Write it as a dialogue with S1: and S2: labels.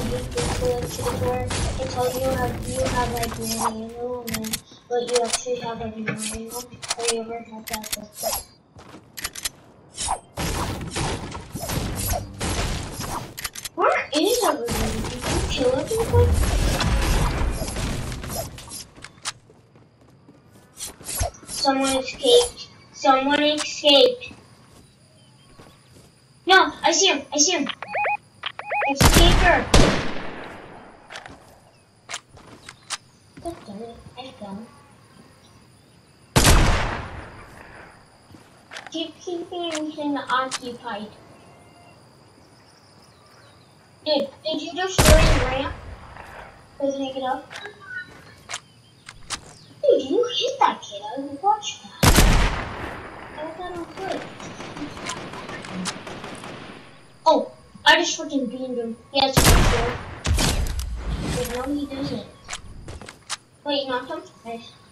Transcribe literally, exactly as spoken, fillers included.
S1: just go to the store and tell you have you have like an ammo, and then but you actually have like no ammo. Have you ever had that before? Where is everyone? Did you kill everyone? Someone escaped. Someone escaped. No, I see him. I see him. Escaper. God damn it. I fell. Keep keeping him occupied. Dude, did you destroy the ramp? Doesn't it get up? Dude, you hit that kid. I watched that. I got that on foot. Oh, I just freaking beamed him. He has a sword. Wait, no, he doesn't. Wait, knocked him? Nice.